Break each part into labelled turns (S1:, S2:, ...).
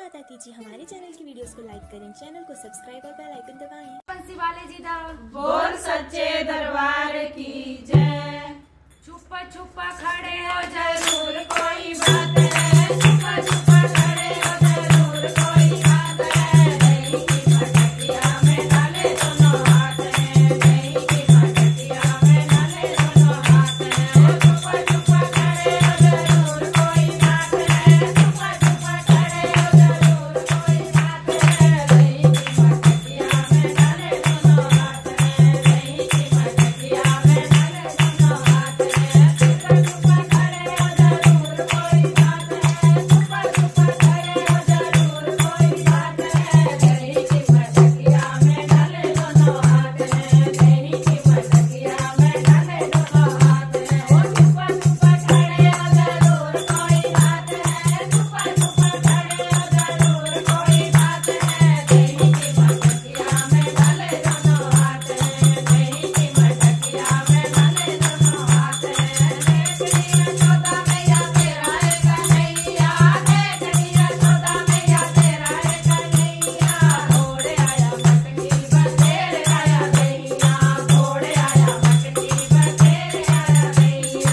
S1: माता कीजिए हमारे चैनल की वीडियोस को लाइक करें, चैनल को सब्सक्राइब और बेल आइकन दबाएं।
S2: बंसी वाले जी दा
S3: बोल सच्चे दरबार की जय।
S2: छुपा छुपा खड़े हो जरूर कोई बात है, छुपा छुपा खड़े हो जरूर कोई बात है। दही की मटकिया में डाले दोनों हाथ हैं, दही की मटकिया में डाले दोनों हाथ हैं। छुपा छुपा खड़े हो जरूर कोई बात है, छुपा छुपा खड़े हो जरूर कोई बात है। दही की मटकिया में डाले दोनों हाथ हैं, दही की मटकिया में डाले दोनों हाथ हैं। छुपा छुपा खड़े हो जरूर कोई बात है, छुपा छुपा खड़े हो जरूर कोई बात है। दही की मटकिया में डाले दोनों हाथ हैं, दही की मटकिया में डाले दोनों हाथ हैं। ओ छुपा छुपा खड़े हो जरूर कोई बात है, छुपा छुपा खड़े हो जरूर कोई बात है। दही की मटकिया में डाले दोनों हाथ हैं, दही की मटकिया में डाले दोनों हाथ हैं। देख लिया चौदा मैया तेरा है कन्हैया, देख लिया चौदा मैया तेरा है कन्हैया। घोड़े आया मटकी बसेरे आया दैया, घोड़े आया मटकी बसेरे आया दैया।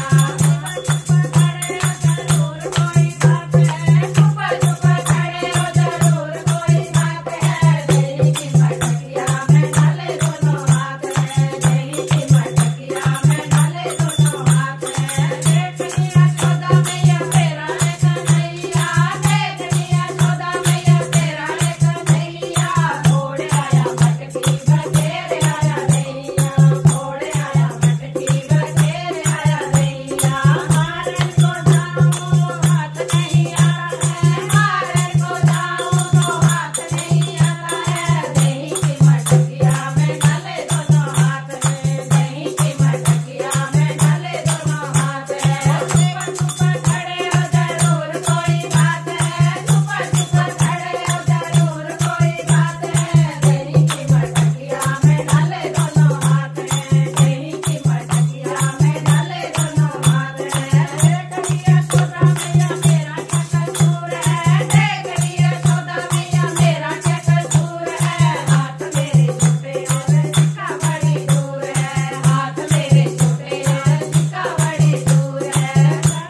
S2: छुपा छुपा खड़े हो जरूर कोई बात है, छुपा छुपा खड़े हो जरूर कोई बात है। दही की मटकिया में डाले दोनों हाथ हैं, दही की मटकिया में डाले दोनों हाथ हैं। देख लिया चौदा मैया तेरा है कन्हैया, देख लिया चौदा मैया तेरा है कन्हैया। घोड़े आया मटकी बसेरे आया दैया, घोड़े आया मटकी बसेरे आया दैया। हारन को जाऊं हाथ नहीं आता है, हारन को जाऊं तो हाथ नहीं आता है। दही की मटकिया में डाले दोनों हाथ हैं, दही की मटकिया में डाले दोनों हाथ हैं। छुपा छुपा खड़े हो जरूर कोई बात है, छुपा छुपा खड़े हो जरूर कोई बात है। दही की मटकिया में डाले दोनों हाथ हैं, दही की मटकिया में डाले दोनों हाथ हैं। देख लिया चौदा मैया मेरा क्या कसूर है, देख लिया चौदा मैया मेरा क्या कसूर है। हाथ मेरे छूटे और जिसका बड़ी दूर है, हाथ मेरे छूटे और जिसका बड़ी दूर है।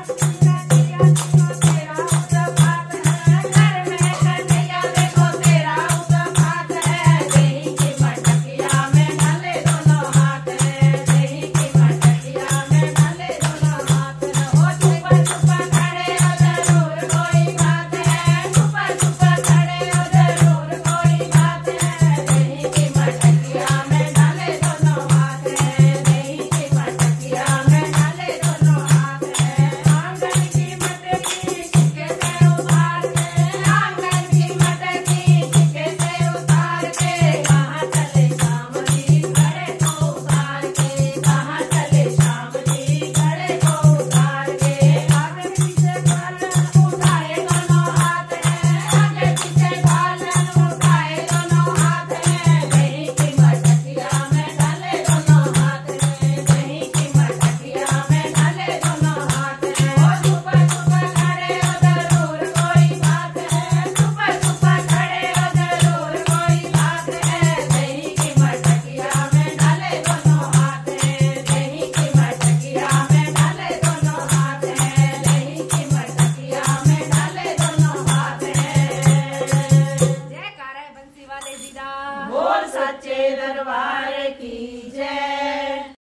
S2: कन्हैया देखो तेरा उत्पात है, घर में कन्हैया देखो तेरा उत्पात है। दही की मटकिया में डाले दोनों हाथ हैं, दही की मटकिया में डाले दोनों हाथ हैं। ओ छुपा छुपा खड़े हो जरूर कोई बात है, छुपा छुपा खड़े हो जरूर कोई बात है। दही की मटकिया में डाले दोनों हाथ हैं, दही की मटकिया में डाले दोनों हाथ हैं। आंगन की मटकी चिक्के से उतार के, आंगन की मटकी चिक्के से उतार के। कहाँ चले श्याम जी घड़े को उतार के, कहाँ चले श्याम जी घड़े को उतार के। आगे पीछे बालन उठाए दोनों हाथ हैं, आगे पीछे बालन उठाए दोनों हाथ हैं। दही की मटकिया में डाले दोनों हाथ हैं, दही की मटकिया में डाले दोनों हाथ हैं। ओ छुपा छुपा खड़े हो जरूर कोई बात है, छुपा छुपा खड़े हो जरूर कोई बात है। दही की मटकिया में डाले दोनों हाथ हैं, दही की मटकिया में डाले दोनों हाथ हैं, दही की मटकिया में डाले दोनों हाथ हैं। जयकारा है बंसी वाले जी दा।
S3: बोल सच्चे दरबार